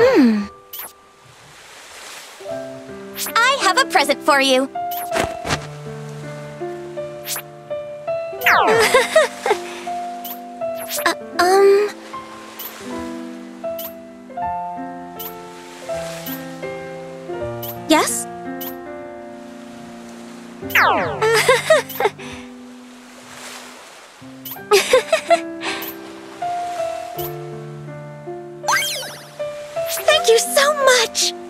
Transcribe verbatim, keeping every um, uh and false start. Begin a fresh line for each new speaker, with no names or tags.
Hmm. I have a present for you. uh, um... Yes? Thank you so much!